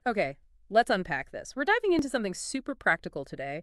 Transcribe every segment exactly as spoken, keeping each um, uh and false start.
Okay, let's unpack this. We're diving into something super practical today.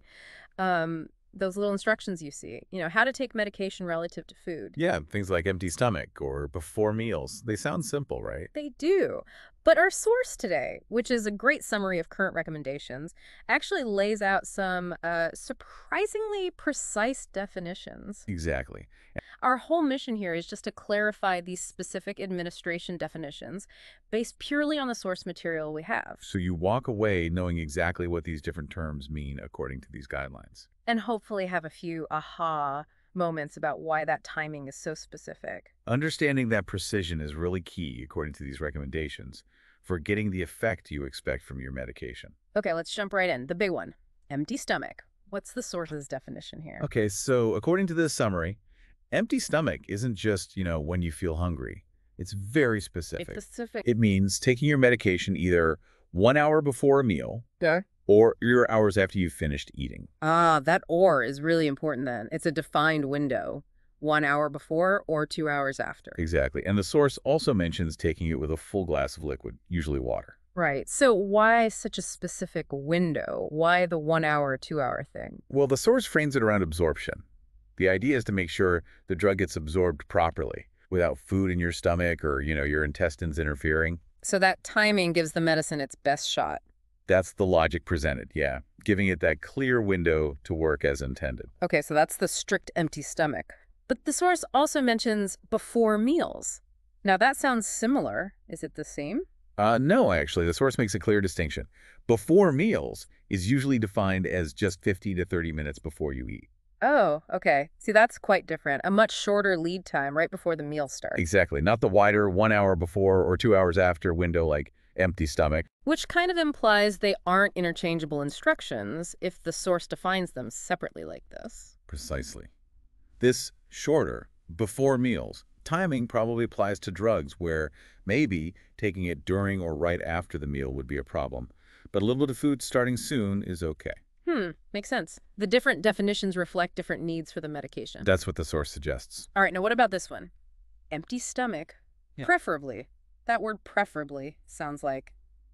Um, those little instructions you see, you know, how to take medication relative to food. Yeah, things like empty stomach or before meals. They sound simple, right? They do. But our source today, which is a great summary of current recommendations, actually lays out some uh, surprisingly precise definitions. Exactly. Our whole mission here is just to clarify these specific administration definitions based purely on the source material we have. So you walk away knowing exactly what these different terms mean according to these guidelines. And hopefully have a few aha moments about why that timing is so specific. Understanding that precision is really key, according to these recommendations, for getting the effect you expect from your medication. Okay, let's jump right in. The big one, empty stomach. What's the source's definition here? Okay, so according to this summary, empty stomach isn't just, you know, when you feel hungry. It's very specific. It's specific. It means taking your medication either one hour before a meal Okay. or your hours after you've finished eating. Ah, that or is really important then. It's a defined window, one hour before or two hours after. Exactly. And the source also mentions taking it with a full glass of liquid, usually water. Right. So why such a specific window? Why the one hour, two hour thing? Well, the source frames it around absorption. The idea is to make sure the drug gets absorbed properly without food in your stomach or, you know, your intestines interfering. So that timing gives the medicine its best shot. That's the logic presented, yeah, giving it that clear window to work as intended. Okay, so that's the strict empty stomach. But the source also mentions before meals. Now that sounds similar. Is it the same? Uh, no, actually, the source makes a clear distinction. Before meals is usually defined as just fifty to thirty minutes before you eat. Oh, okay. See, that's quite different. A much shorter lead time right before the meal starts. Exactly, not the wider one hour before or two hours after window like empty stomach. Which kind of implies they aren't interchangeable instructions if the source defines them separately like this. Precisely. This shorter, before meals, timing probably applies to drugs where maybe taking it during or right after the meal would be a problem. But a little bit of food starting soon is okay. Hmm, makes sense. The different definitions reflect different needs for the medication. That's what the source suggests. All right, now what about this one? Empty stomach, Yeah. preferably. That word preferably sounds like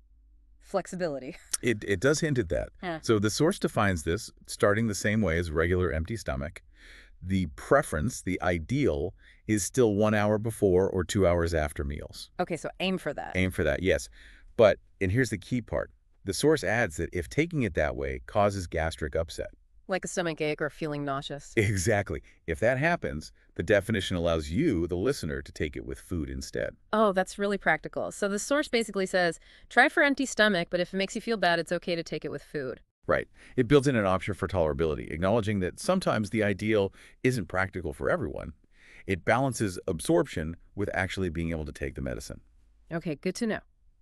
flexibility. It, it does hint at that. Yeah. So the source defines this starting the same way as regular empty stomach. The preference, the ideal, is still one hour before or two hours after meals. Okay, so aim for that. Aim for that, yes. But, and here's the key part, the source adds that if taking it that way causes gastric upset. Like a stomach ache or feeling nauseous. Exactly. If that happens, the definition allows you, the listener, to take it with food instead. Oh, that's really practical. So the source basically says, try for empty stomach, but if it makes you feel bad, it's okay to take it with food. Right. It builds in an option for tolerability, acknowledging that sometimes the ideal isn't practical for everyone. It balances absorption with actually being able to take the medicine. Okay, good to know.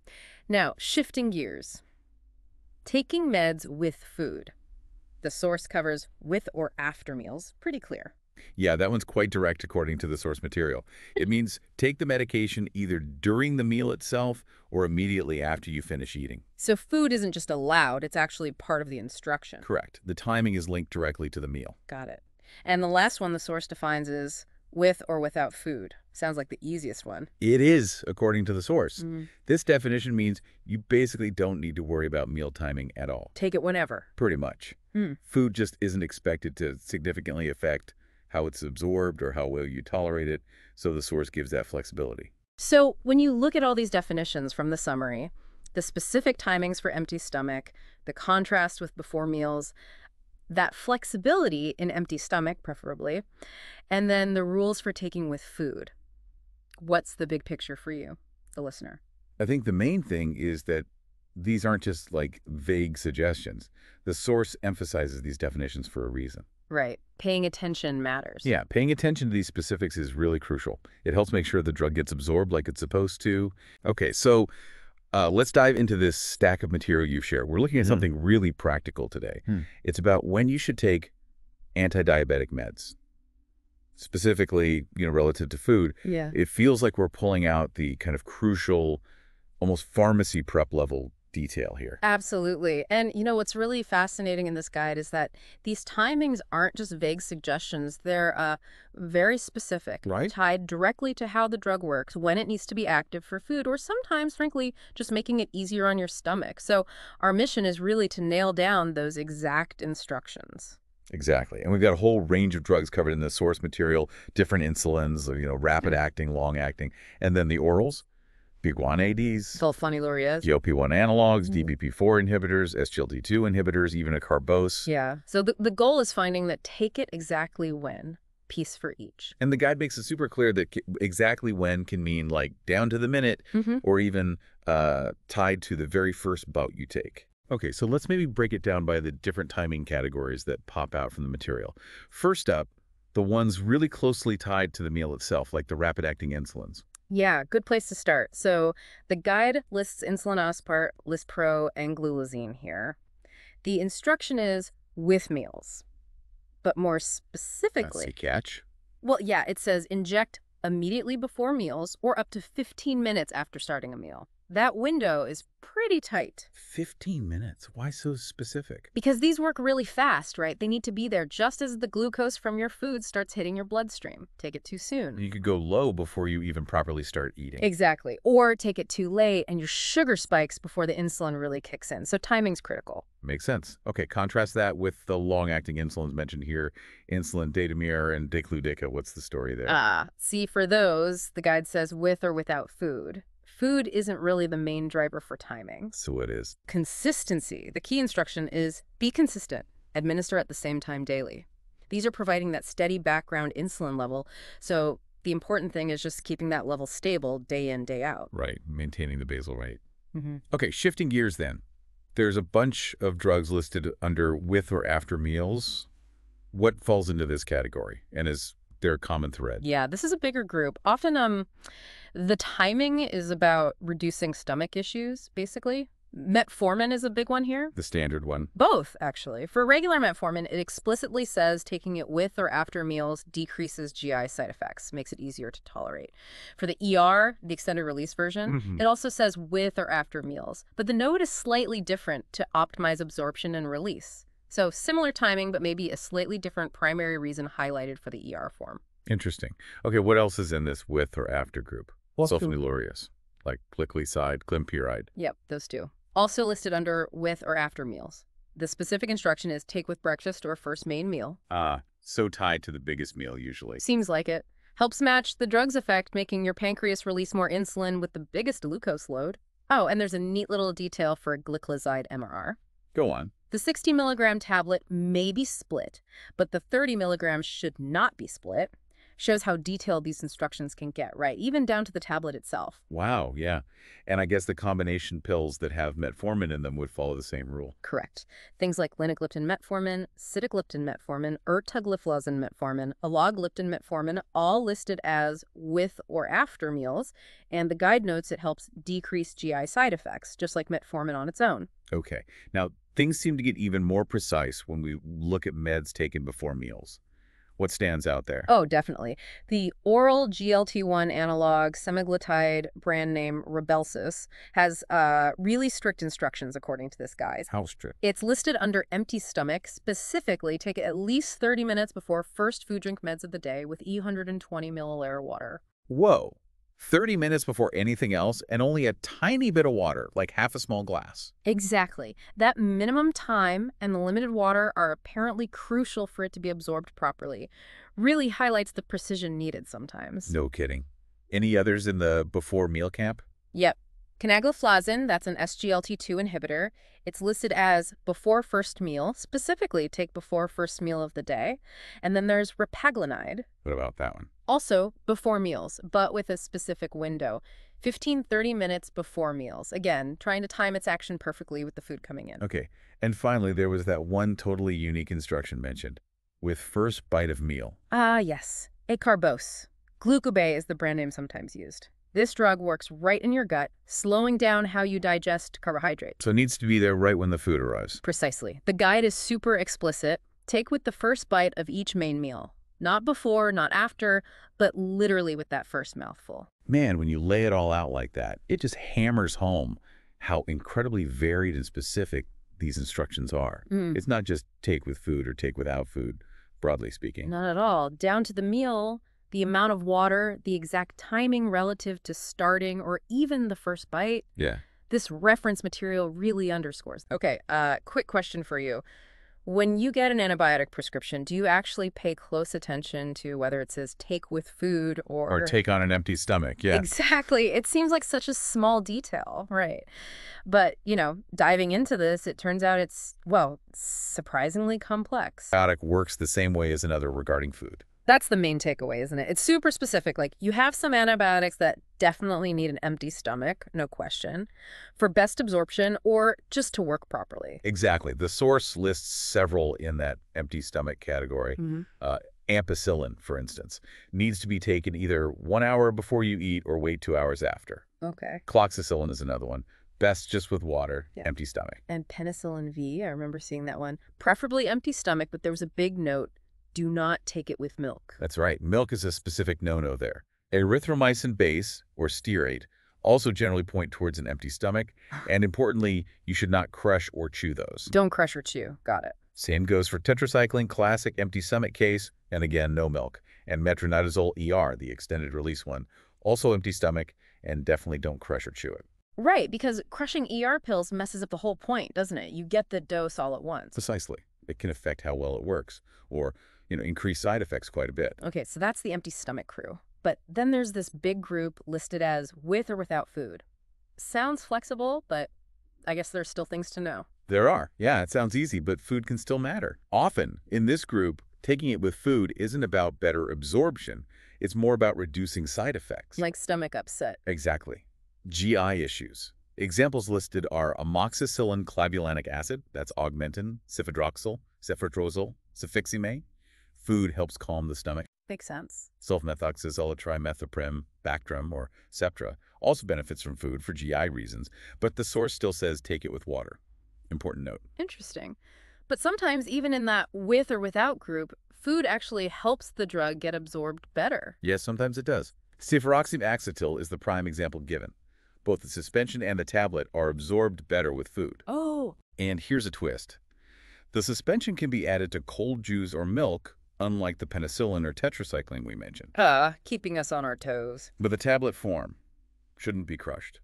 Now, shifting gears. Taking meds with food. The source covers with or after meals. Pretty clear. Yeah, that one's quite direct according to the source material. It means take the medication either during the meal itself or immediately after you finish eating. So food isn't just allowed, it's actually part of the instruction. Correct. The timing is linked directly to the meal. Got it. And the last one the source defines is with or without food. Sounds like the easiest one. It is, according to the source. Mm. This definition means you basically don't need to worry about meal timing at all. Take it whenever. Pretty much. Mm. Food just isn't expected to significantly affect how it's absorbed or how well you tolerate it, so the source gives that flexibility. So when you look at all these definitions from the summary, the specific timings for empty stomach, the contrast with before meals, that flexibility in empty stomach, preferably, and then the rules for taking with food. What's the big picture for you, the listener? I think the main thing is that these aren't just like vague suggestions. The source emphasizes these definitions for a reason. Right. Paying attention matters. Yeah, paying attention to these specifics is really crucial. It helps make sure the drug gets absorbed like it's supposed to. Okay, so uh, let's dive into this stack of material you've shared. We're looking at Mhm. something really practical today. Hmm. It's about when you should take anti-diabetic meds. Specifically, you know, relative to food. Yeah. It feels like we're pulling out the kind of crucial, almost pharmacy prep level detail here. Absolutely. And you know, what's really fascinating in this guide is that these timings aren't just vague suggestions. They're uh, very specific, Right. tied directly to how the drug works, when it needs to be active for food, or sometimes, frankly, just making it easier on your stomach. So our mission is really to nail down those exact instructions. Exactly. And we've got a whole range of drugs covered in the source material, different insulins, you know, rapid acting, long acting, and then the orals, big one A Ds, Sulfonylureas. G L P one analogs, Mhm. D P P four inhibitors, S G L T two inhibitors, even a carbose. Yeah. So the, the goal is finding that take it exactly when, piece for each. And the guide makes it super clear that c- exactly when can mean like down to the minute Mm-hmm. or even uh, tied to the very first bout you take. Okay, so let's maybe break it down by the different timing categories that pop out from the material. First up, the ones really closely tied to the meal itself, like the rapid-acting insulins. Yeah, good place to start. So the guide lists insulin aspart, Lispro, and glulazine here. The instruction is with meals, but more That's specifically, the catch. well, yeah, it says inject immediately before meals or up to fifteen minutes after starting a meal. That window is pretty tight fifteen minutes. Why so specific? because these work really fast, right? They need to be there just as the glucose from your food starts hitting your bloodstream. Take it too soon. You could go low before you even properly start eating. Exactly. Or take it too late and your sugar spikes before the insulin really kicks in. So timing's critical. Makes sense. Okay, contrast that with the long-acting insulins mentioned here, insulin, datamir, and dicludica. What's the story there? Ah, see, for those, the guide says with or without food. Food isn't really the main driver for timing. So it is. Consistency. The key instruction is be consistent. Administer at the same time daily. These are providing that steady background insulin level, so the important thing is just keeping that level stable day in, day out. Right, maintaining the basal rate. Mm-hmm. Okay, shifting gears then. There's a bunch of drugs listed under with or after meals. What falls into this category and is their common thread? Yeah, this is a bigger group. Often um, the timing is about reducing stomach issues, basically. Metformin is a big one here. The standard one. Both, actually. For regular metformin, it explicitly says taking it with or after meals decreases G I side effects, makes it easier to tolerate. For the E R, the extended release version, Mhm. it also says with or after meals. But the note is slightly different to optimize absorption and release. So similar timing, but maybe a slightly different primary reason highlighted for the E R form. Interesting. Okay, what else is in this with or after group? Also- Sulfonylureas, like glycoside, glympyride. Yep, those two. Also listed under with or after meals. The specific instruction is take with breakfast or first main meal. Ah, so tied to the biggest meal usually. Seems like it. Helps match the drug's effect, making your pancreas release more insulin with the biggest glucose load. Oh, and there's a neat little detail for glycoside M R R. Go on. The sixty milligram tablet may be split, but the thirty milligrams should not be split. Shows how detailed these instructions can get, right? Even down to the tablet itself. Wow, yeah. And I guess the combination pills that have metformin in them would follow the same rule. Correct. Things like linagliptin metformin, sitagliptin metformin, ertagliflozin metformin, alogliptin metformin, all listed as with or after meals, and the guide notes it helps decrease G I side effects, just like metformin on its own. Okay. Now, things seem to get even more precise when we look at meds taken before meals. What stands out there? Oh, definitely. The oral G L T one analog semaglutide brand name Rybelsus has uh, really strict instructions according to this guide. How strict? It's listed under empty stomach. Specifically, take it at least thirty minutes before first food drink meds of the day with E one hundred twenty milliliter water. Whoa. thirty minutes before anything else and only a tiny bit of water, like half a small glass. Exactly. That minimum time and the limited water are apparently crucial for it to be absorbed properly. Really highlights the precision needed sometimes. No kidding. Any others in the before meal camp? Yep. Canagliflozin, that's an S G L T two inhibitor. It's listed as before first meal, specifically take before first meal of the day. And then there's repaglinide, What about that one? also before meals, but with a specific window. fifteen, thirty minutes before meals. Again, trying to time its action perfectly with the food coming in. Okay. And finally, there was that one totally unique instruction mentioned, with first bite of meal. Ah, yes. Acarbose. Glucobay is the brand name sometimes used. This drug works right in your gut, slowing down how you digest carbohydrates. So it needs to be there right when the food arrives. Precisely. The guide is super explicit. Take with the first bite of each main meal. Not before, not after, but literally with that first mouthful. Man, when you lay it all out like that, it just hammers home how incredibly varied and specific these instructions are. Mm. It's not just take with food or take without food, broadly speaking. Not at all. Down to the meal, the amount of water, the exact timing relative to starting or even the first bite. Yeah. This reference material really underscores. Okay, uh, quick question for you. When you get an antibiotic prescription, do you actually pay close attention to whether it says take with food or... Or take on an empty stomach, yeah. Exactly. It seems like such a small detail, right? But, you know, diving into this, it turns out it's, well, surprisingly complex. Antibiotic works the same way as another regarding food. That's the main takeaway, isn't it? It's super specific. Like, you have some antibiotics that definitely need an empty stomach, no question, for best absorption or just to work properly. Exactly. The source lists several in that empty stomach category. Mm-hmm. Uh, ampicillin, for instance, needs to be taken either one hour before you eat or wait two hours after. Okay. Cloxacillin is another one. Best just with water, Yeah. empty stomach. And penicillin V, I remember seeing that one. Preferably empty stomach, but there was a big note. Do not take it with milk. That's right. Milk is a specific no-no there. Erythromycin base, or stearate, also generally point towards an empty stomach. And importantly, you should not crush or chew those. Don't crush or chew. Got it. Same goes for tetracycline, classic empty stomach case, and again, no milk. And metronidazole E R, the extended release one, also empty stomach, and definitely don't crush or chew it. Right, because crushing E R pills messes up the whole point, doesn't it? You get the dose all at once. Precisely. It can affect how well it works, or, you know, increase side effects quite a bit. Okay, so that's the empty stomach crew. But then there's this big group listed as with or without food. Sounds flexible, but I guess there's still things to know. There are. Yeah, it sounds easy, but food can still matter. Often, in this group, taking it with food isn't about better absorption. It's more about reducing side effects. Like stomach upset. Exactly. G I issues. Examples listed are amoxicillin clavulanic acid, that's Augmentin, cifidroxil, ceftriaxone, cefixime. Food helps calm the stomach. Makes sense. Sulfamethoxazole-trimethoprim, Bactrim, or Septra also benefits from food for G I reasons, but the source still says take it with water. Important note. Interesting. But sometimes even in that with or without group, food actually helps the drug get absorbed better. Yes, sometimes it does. Cefuroxime acetyl is the prime example given. Both the suspension and the tablet are absorbed better with food. Oh. And here's a twist. The suspension can be added to cold juice or milk, unlike the penicillin or tetracycline we mentioned. Uh, keeping us on our toes. But the tablet form shouldn't be crushed.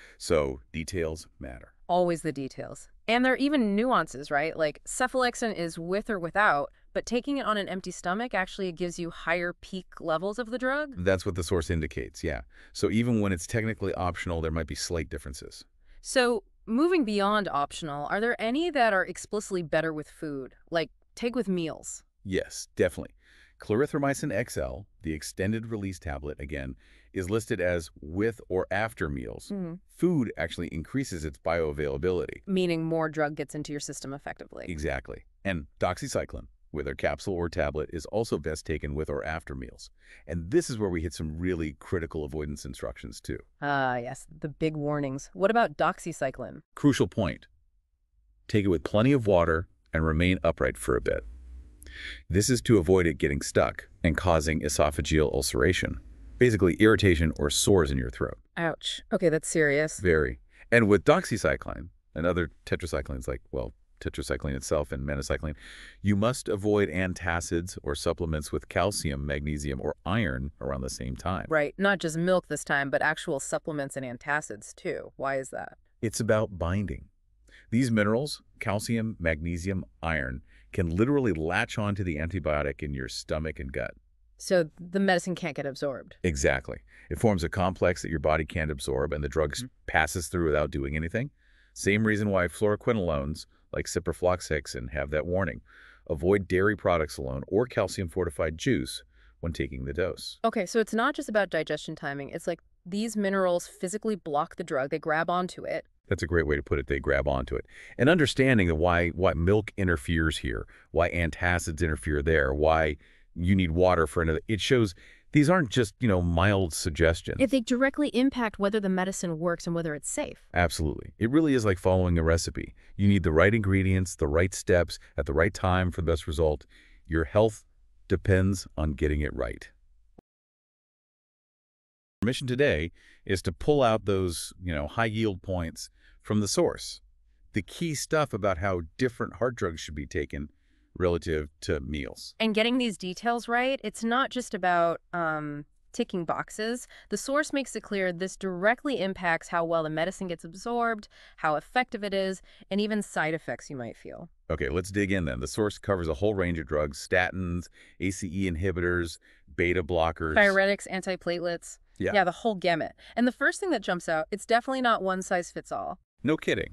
So details matter. Always the details. And there are even nuances, right? Like cephalexin is with or without, but taking it on an empty stomach actually gives you higher peak levels of the drug? That's what the source indicates, yeah. So even when it's technically optional, there might be slight differences. So moving beyond optional, are there any that are explicitly better with food, like take with meals? Yes, definitely. Clarithromycin X L, the extended release tablet, again, is listed as with or after meals. Mm-hmm. Food actually increases its bioavailability. Meaning more drug gets into your system effectively. Exactly. And doxycycline, whether capsule or tablet, is also best taken with or after meals. And this is where we hit some really critical avoidance instructions, too. Ah, yes, the big warnings. What about doxycycline? Crucial point. Take it with plenty of water and remain upright for a bit. This is to avoid it getting stuck and causing esophageal ulceration, basically irritation or sores in your throat. Ouch. Okay, that's serious. Very. And with doxycycline and other tetracyclines like, well, tetracycline itself and minocycline, you must avoid antacids or supplements with calcium, magnesium, or iron around the same time. Right, not just milk this time, but actual supplements and antacids too. Why is that? It's about binding. These minerals, calcium, magnesium, iron, can literally latch onto the antibiotic in your stomach and gut. So the medicine can't get absorbed. Exactly. It forms a complex that your body can't absorb and the drug mm-hmm. passes through without doing anything. Same reason why fluoroquinolones like ciprofloxacin have that warning. Avoid dairy products alone or calcium-fortified juice when taking the dose. Okay, so it's not just about digestion timing. It's like these minerals physically block the drug. They grab onto it. That's a great way to put it. They grab onto it. And understanding why, why milk interferes here, why antacids interfere there, why you need water for another. It shows these aren't just, you know, mild suggestions. If they directly impact whether the medicine works and whether it's safe. Absolutely. It really is like following a recipe. You need the right ingredients, the right steps, at the right time for the best result. Your health depends on getting it right. mission today is to pull out those, you know, high yield points from the source. The key stuff about how different heart drugs should be taken relative to meals. And getting these details right, it's not just about um, ticking boxes. The source makes it clear this directly impacts how well the medicine gets absorbed, how effective it is, and even side effects you might feel. Okay, let's dig in then. The source covers a whole range of drugs: statins, A C E inhibitors, beta blockers. Diuretics, antiplatelets. Yeah. Yeah, the whole gamut. And the first thing that jumps out, it's definitely not one size fits all. No kidding.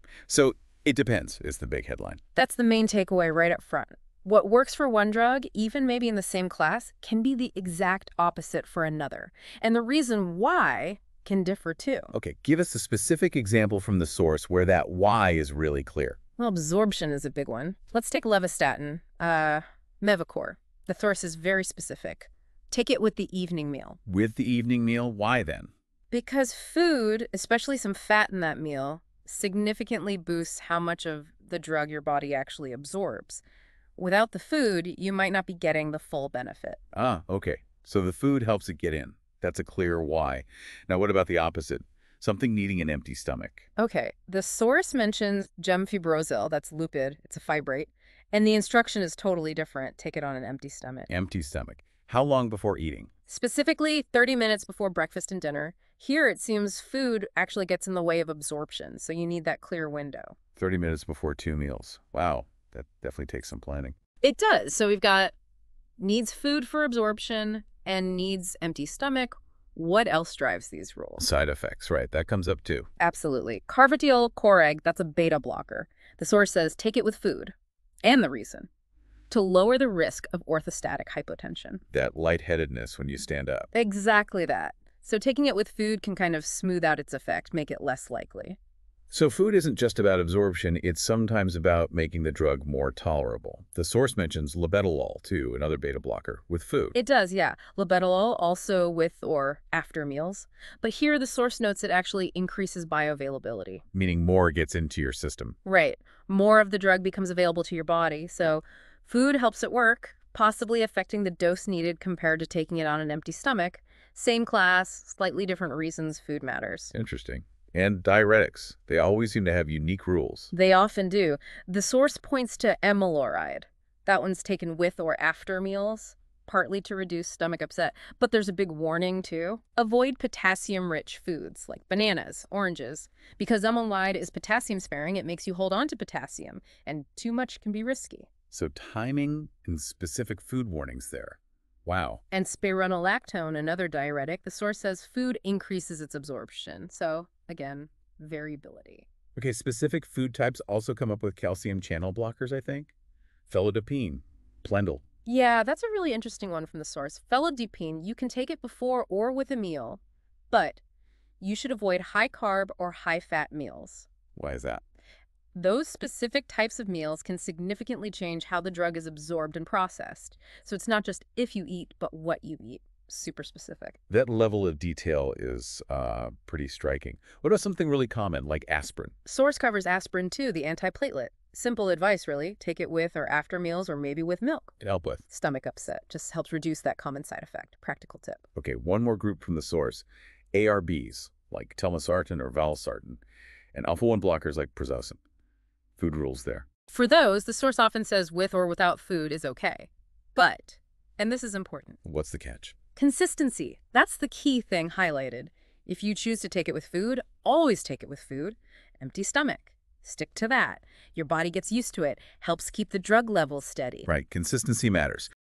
So it depends is the big headline. That's the main takeaway right up front. What works for one drug, even maybe in the same class, can be the exact opposite for another. And the reason why can differ too. Okay, give us a specific example from the source where that why is really clear. Well, absorption is a big one. Let's take levastatin, uh, Mevacor. The source is very specific. Take it with the evening meal. With the evening meal, why then? Because food, especially some fat in that meal, significantly boosts how much of the drug your body actually absorbs. Without the food, you might not be getting the full benefit. Ah, okay. So the food helps it get in. That's a clear why. Now, what about the opposite? Something needing an empty stomach. Okay, the source mentions gemfibrozil, that's lupid, it's a fibrate, and the instruction is totally different. Take it on an empty stomach. Empty stomach. How long before eating? Specifically, thirty minutes before breakfast and dinner. Here, it seems food actually gets in the way of absorption, so you need that clear window. thirty minutes before two meals. Wow, that definitely takes some planning. It does. So we've got needs food for absorption and needs empty stomach. What else drives these rules? Side effects, right. That comes up too. Absolutely. Carvedil Coreg, that's a beta blocker. The source says take it with food. And the reason, to lower the risk of orthostatic hypotension. That lightheadedness when you stand up. Exactly that. So taking it with food can kind of smooth out its effect, make it less likely. So food isn't just about absorption, it's sometimes about making the drug more tolerable. The source mentions labetalol, too, another beta blocker, with food. It does, yeah. Labetalol also with or after meals. But here the source notes it actually increases bioavailability. Meaning more gets into your system. Right. More of the drug becomes available to your body. So food helps it work, possibly affecting the dose needed compared to taking it on an empty stomach. Same class, slightly different reasons food matters. Interesting. And diuretics. They always seem to have unique rules. They often do. The source points to amiloride. That one's taken with or after meals, partly to reduce stomach upset. But there's a big warning, too. Avoid potassium-rich foods like bananas, oranges. Because amiloride is potassium-sparing, it makes you hold on to potassium, and too much can be risky. So timing and specific food warnings there. Wow. And spironolactone, another diuretic, the source says food increases its absorption. So, again, variability. Okay, specific food types also come up with calcium channel blockers, I think. Felodipine, Plendil. Yeah, that's a really interesting one from the source. Felodipine, you can take it before or with a meal, but you should avoid high-carb or high-fat meals. Why is that? Those specific types of meals can significantly change how the drug is absorbed and processed. So it's not just if you eat, but what you eat. Super specific. That level of detail is uh, pretty striking. What about something really common, like aspirin? Source covers aspirin too, the antiplatelet. Simple advice, really. Take it with or after meals or maybe with milk. It help with? Stomach upset. Just helps reduce that common side effect. Practical tip. Okay, one more group from the source. A R Bs, like telmisartan or valsartan, and alpha one blockers like prazosin. Food rules there. For those, the source often says with or without food is okay. But, and this is important, What's the catch? consistency. That's the key thing highlighted. If you choose to take it with food, always take it with food. Empty stomach. Stick to that. Your body gets used to it. Helps keep the drug levels steady. Right, consistency matters.